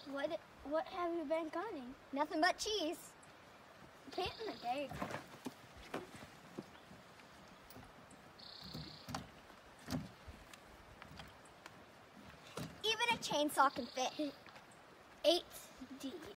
What have you been cutting? Nothing but cheese. Paint in the day. Even a chainsaw can fit. 8D.